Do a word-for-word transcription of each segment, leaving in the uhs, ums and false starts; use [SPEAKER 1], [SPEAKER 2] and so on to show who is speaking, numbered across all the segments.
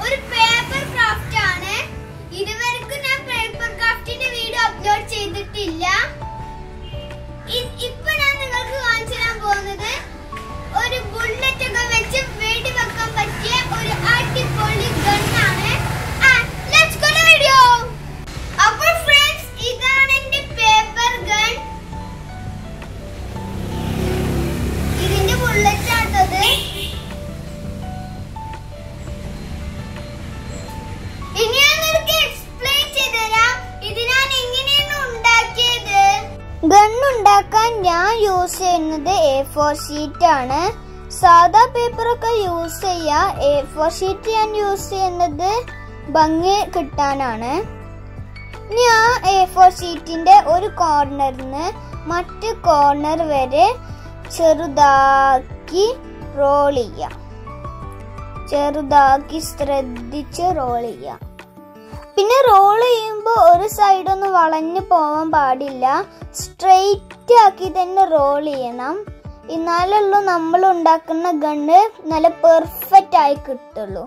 [SPEAKER 1] ഒരു paper craft ആണ്. ഇതുവരെക്കും ഞാൻ പേപ്പർ ക്രാഫ്റ്റിന്റെ വീഡിയോ അപ്ലോഡ് ചെയ്തിട്ടില്ല. ഇപ്പൊ ഞാൻ നിങ്ങൾക്ക് കാണിച്ചു തരാൻ പോകുന്നത് ഒരു ബുള്ളറ്റ് ഒക്കെ വെച്ച് വെടി വെക്കാൻ പറ്റിയ ഒരു അടിപൊളി ഗണ്ണാണ്. Let's go to video. അപ്പോൾ ഫ്രണ്ട്സ്, ഇതാണ് എന്റെ പേപ്പർ ഗൺ. ഇതിന്റെ ബുള്ളറ്റ് ആണത്. ഇനി ഞാൻ നിങ്ങൾക്ക് എക്സ്പ്ലെയിൻ ചെയ്തുതരാം ഇത് ഞാൻ എങ്ങനെയാണ് ഉണ്ടാക്കിയത്. ഗൺ ഉണ്ടാക്കാൻ ഞാൻ യൂസ് ചെയ്യുന്നത് എ ഫോർ ഷീറ്റ് ആണ്. സാധാ പേപ്പർ ഒക്കെ യൂസ് ചെയ്യാം. എ ഫോർ ഷീറ്റ് ഞാൻ യൂസ് ചെയ്യുന്നത് ഭംഗി കിട്ടാനാണ്. ഇനി ആ എ ഫോർ ഷീറ്റിന്റെ ഒരു കോർണറിന് മറ്റു കോർണർ വരെ ചെറുതാക്കി റോൾ ചെയ്യാം. ചെറുതാക്കി ശ്രദ്ധിച്ച് റോൾ ചെയ്യാം. പിന്നെ റോൾ ചെയ്യുമ്പോൾ ഒരു സൈഡ് ഒന്നും വളഞ്ഞു പോവാൻ പാടില്ല. സ്ട്രെയിറ്റ് ആക്കി തന്നെ റോൾ ചെയ്യണം. എന്നാലുള്ളൂ നമ്മൾ ഉണ്ടാക്കുന്ന ഗണ്ണ് നല്ല പെർഫെക്റ്റ് ആയി കിട്ടുള്ളൂ.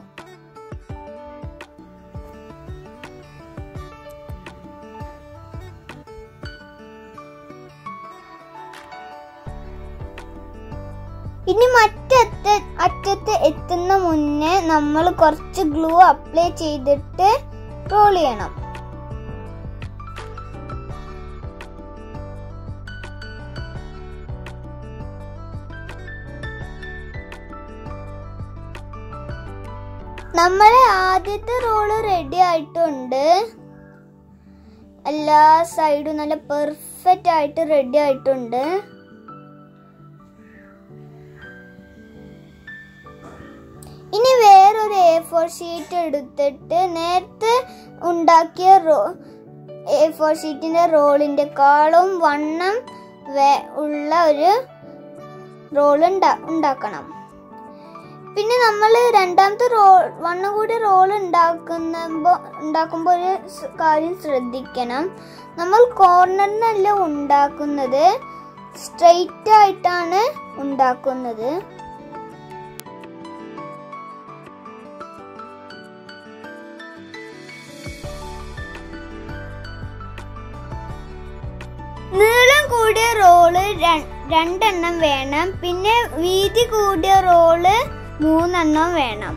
[SPEAKER 1] ഇനി മറ്റത്തെ അറ്റത്ത് എത്തുന്ന മുന്നേ നമ്മൾ കുറച്ച് ഗ്ലൂ അപ്ലൈ ചെയ്തിട്ട് റോൾ ചെയ്യണം. നമ്മളെ ആദ്യത്തെ റോള് റെഡി ആയിട്ടുണ്ട്. എല്ലാ സൈഡും നല്ല പെർഫെക്റ്റ് ആയിട്ട് റെഡി ആയിട്ടുണ്ട്. ഇനി വേറൊരു എ ഫോർ ഷീറ്റ് എടുത്തിട്ട് നേരത്തെ ഉണ്ടാക്കിയ റോ എ ഫോർ ഷീറ്റിന്റെ റോളിന്റെ കാളും വണ്ണം ഉള്ള ഒരു റോൾ ഉണ്ടാക്കണം. പിന്നെ നമ്മൾ രണ്ടാമത്തെ റോൾ വണ്ണം കൂടി റോൾ ഉണ്ടാക്കുന്ന ഉണ്ടാക്കുമ്പോൾ ഒരു കാര്യം ശ്രദ്ധിക്കണം. നമ്മൾ കോർണറിനല്ല ഉണ്ടാക്കുന്നത്, സ്ട്രെയിറ്റ് ആയിട്ടാണ് ഉണ്ടാക്കുന്നത്. നീളം കൂടിയ റോള് രണ്ടെണ്ണം വേണം. പിന്നെ വീതി കൂടിയ റോള് മൂന്നെണ്ണം വേണം.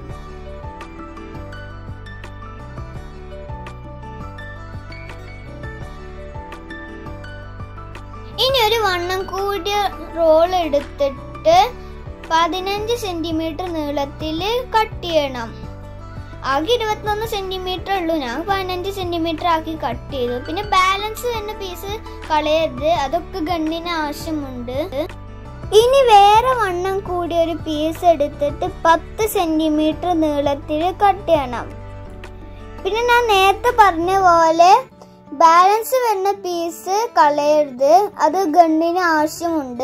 [SPEAKER 1] ഇനി ഒരു വണ്ണം കൂടിയ റോൾ എടുത്തിട്ട് പതിനഞ്ച് സെന്റിമീറ്റർ നീളത്തിൽ കട്ട് ചെയ്യണം. ആകെ ഇരുപത്തിയൊന്ന് സെന്റിമീറ്റർ ഉള്ളൂ. ഞാൻ പതിനഞ്ച് സെന്റിമീറ്റർ ആക്കി കട്ട് ചെയ്തു. പിന്നെ ബാലൻസ് വരുന്ന പീസ് കളയരുത്, അതൊക്കെ ഗണ്ണിന് ആവശ്യമുണ്ട്. ഇനി വേറെ വണ്ണം കൂടി ഒരു പീസ് എടുത്തിട്ട് പത്ത് സെന്റിമീറ്റർ നീളത്തിൽ കട്ട് ചെയ്യണം. പിന്നെ ഞാൻ നേരത്തെ പറഞ്ഞ പോലെ ബാലൻസ് വരുന്ന പീസ് കളയരുത്, അത് ഗണ്ണിന് ആവശ്യമുണ്ട്.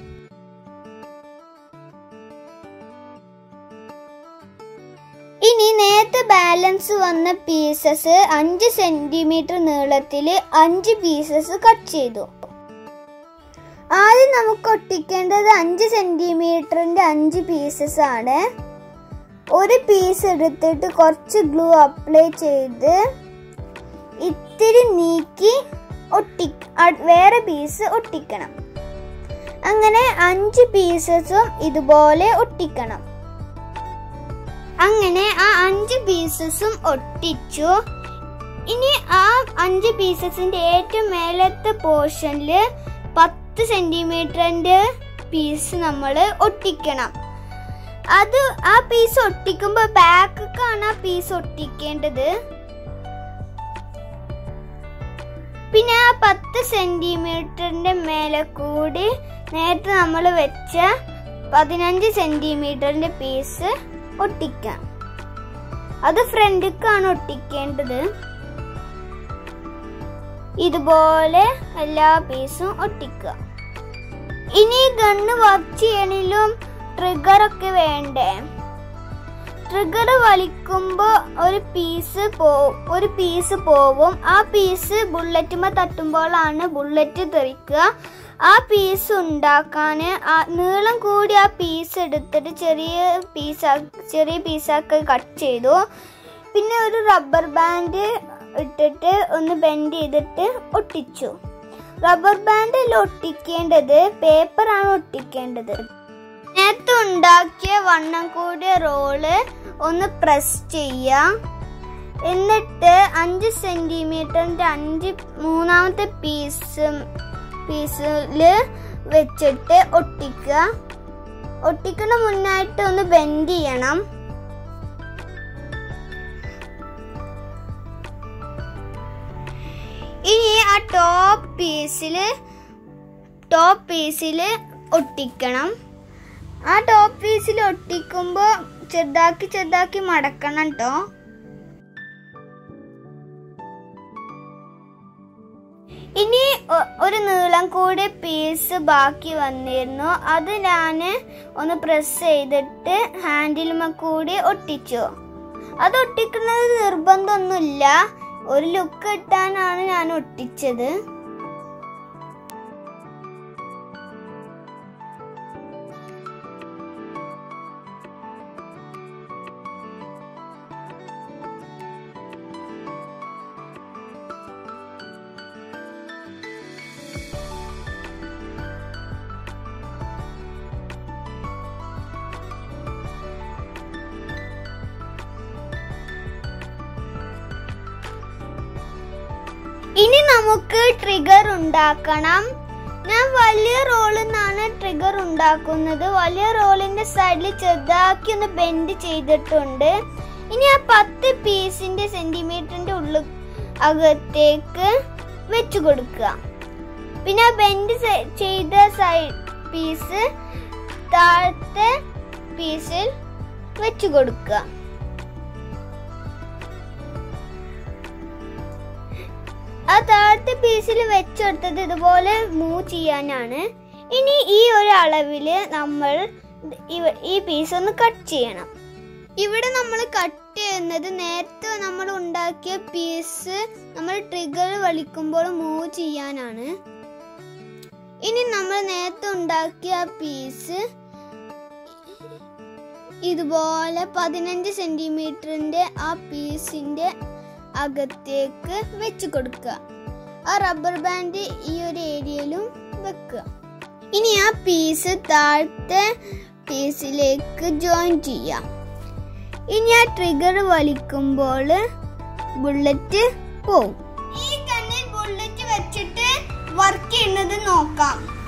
[SPEAKER 1] ഇനി നേരത്തെ ബാലൻസ് വന്ന പീസസ് അഞ്ച് സെന്റിമീറ്റർ നീളത്തിൽ അഞ്ച് പീസസ് കട്ട് ചെയ്തു. ആദ്യം നമുക്ക് ഒട്ടിക്കേണ്ടത് അഞ്ച് സെന്റിമീറ്ററിന്റെ അഞ്ച് പീസസ് ആണ്. ഒരു പീസ് എടുത്തിട്ട് കുറച്ച് ഗ്ലൂ അപ്ലൈ ചെയ്ത് ഇത്തിരി നീക്കി ഒട്ടി വേറെ പീസ് ഒട്ടിക്കണം. അങ്ങനെ അഞ്ച് പീസസും ഇതുപോലെ ഒട്ടിക്കണം. അങ്ങനെ ആ അഞ്ച് പീസസും ഒട്ടിച്ചു. ഇനി ആ അഞ്ച് പീസസിന്റെ ഏറ്റവും മേലത്തെ പോർഷനില് പത്ത് സെന്റിമീറ്ററിന്റെ പീസ് നമ്മൾ ഒട്ടിക്കണം. അത് ആ പീസ് ഒട്ടിക്കുമ്പോൾ ബാക്കാണ് ആ പീസ് ഒട്ടിക്കേണ്ടത്. പിന്നെ ആ പത്ത് സെന്റിമീറ്ററിന്റെ മേലെ കൂടി നേരത്തെ നമ്മൾ വെച്ച പതിനഞ്ച് സെന്റിമീറ്ററിന്റെ പീസ് ഒട്ടിക്കാം. അത് ഫ്രണ്ടിലേക്കാണ് ഒട്ടിക്കേണ്ടത്. ഇതുപോലെ എല്ലാ പീസും ഒട്ടിക്കുക. ഇനി ഗണ്ണ് വർക്ക് ചെയ്യണിലും ട്രിഗർ ഒക്കെ വേണ്ടേ? ട്രിഗർ വലിക്കുമ്പോൾ ഒരു പീസ് പോ ഒരു പീസ് പോവും. ആ പീസ് ബുള്ളറ്റുമ്മ തട്ടുമ്പോഴാണ് ബുള്ളറ്റ് തെറിക്കുക. ആ പീസ് ഉണ്ടാക്കാൻ നീളം കൂടി ആ പീസ് എടുത്തിട്ട് ചെറിയ പീസാ ചെറിയ പീസാക്കി കട്ട് ചെയ്തു. പിന്നെ ഒരു റബ്ബർ ബാൻഡ് ഇട്ടിട്ട് ഒന്ന് ബെൻഡ് ചെയ്തിട്ട് ഒട്ടിച്ചു. റബ്ബർ ബാൻഡിൽ ഒട്ടിക്കേണ്ടത് പേപ്പറാണ് ഒട്ടിക്കേണ്ടത്. നേരത്തെ ഉണ്ടാക്കിയ വണ്ണം കൂടിയ റോള് ഒന്ന് പ്രസ് ചെയ്യാം. എന്നിട്ട് അഞ്ച് സെന്റിമീറ്ററിന്റെ അഞ്ച് മൂന്നാമത്തെ പീസ് പീസില് വെച്ചിട്ട് ഒട്ടിക്കുക. ഒട്ടിക്കുന്ന മുന്നായിട്ട് ഒന്ന് ബെൻഡ് ചെയ്യണം. ഇനി ആ ടോപ്പ് പീസില് ടോപ്പ് പീസില് ഒട്ടിക്കണം. ആ ടോപ്പ് പീസിൽ ഒട്ടിക്കുമ്പോൾ ചെറുതാക്കി ചെറുതാക്കി മടക്കണം കേട്ടോ. ഇനി ഒരു നീളം കൂടി പീസ് ബാക്കി വന്നിരുന്നു. അത് ഞാൻ ഒന്ന് പ്രസ് ചെയ്തിട്ട് ഹാൻഡിലുമ കൂടി ഒട്ടിച്ചു. അത് ഒട്ടിക്കുന്നത് നിർബന്ധമൊന്നുമില്ല, ഒരു ലുക്ക് കിട്ടാനാണ് ഞാൻ ഒട്ടിച്ചത്. ഇനി നമുക്ക് ട്രിഗർ ഉണ്ടാക്കണം. ഞാൻ വലിയ റോളിൽ നിന്നാണ് ട്രിഗർ ഉണ്ടാക്കുന്നത്. വലിയ റോളിന്റെ സൈഡിൽ ചെറുതാക്കി ഒന്ന് ബെൻഡ് ചെയ്തിട്ടുണ്ട്. ഇനി ആ പത്ത് പീസിന്റെ സെന്റിമീറ്ററിന്റെ ഉള്ളിൽ അകത്തേക്ക് വെച്ചു കൊടുക്കുക. പിന്നെ ആ ബെൻഡ് ചെയ്ത സൈഡ് പീസ് താഴത്തെ പീസിൽ വെച്ചു കൊടുക്കുക. ആ താഴത്തെ പീസിൽ വെച്ചെടുത്തത് ഇതുപോലെ മൂവ് ചെയ്യാനാണ്. ഇനി ഈ ഒരു അളവില് നമ്മൾ ഈ പീസ് ഒന്ന് കട്ട് ചെയ്യണം. ഇവിടെ നമ്മൾ കട്ട് ചെയ്യുന്നത് നേരത്തെ നമ്മൾ ഉണ്ടാക്കിയ പീസ് നമ്മൾ ട്രിഗർ വലിക്കുമ്പോൾ മൂവ് ചെയ്യാനാണ്. ഇനി നമ്മൾ നേരത്തെ ഉണ്ടാക്കിയ പീസ് ഇതുപോലെ പതിനഞ്ച് സെന്റിമീറ്ററിന്റെ ആ പീസിന്റെ അകത്തേക്ക് വെച്ച് കൊടുക്കുക. ആ റബ്ബർ ബാൻഡ് ഈ ഒരു ഏരിയയിലും വെക്കുക. ഇനി ആ പീസ് താഴത്തെ പീസിലേക്ക് ജോയിൻ ചെയ്യാം. ഇനി ആ ട്രിഗർ വലിക്കുമ്പോൾ ബുള്ളറ്റ് പോവും. ഈ ഗണ്ണിൽ ബുള്ളറ്റ് വെച്ചിട്ട് വർക്ക് ചെയ്യുന്നത് നോക്കാം.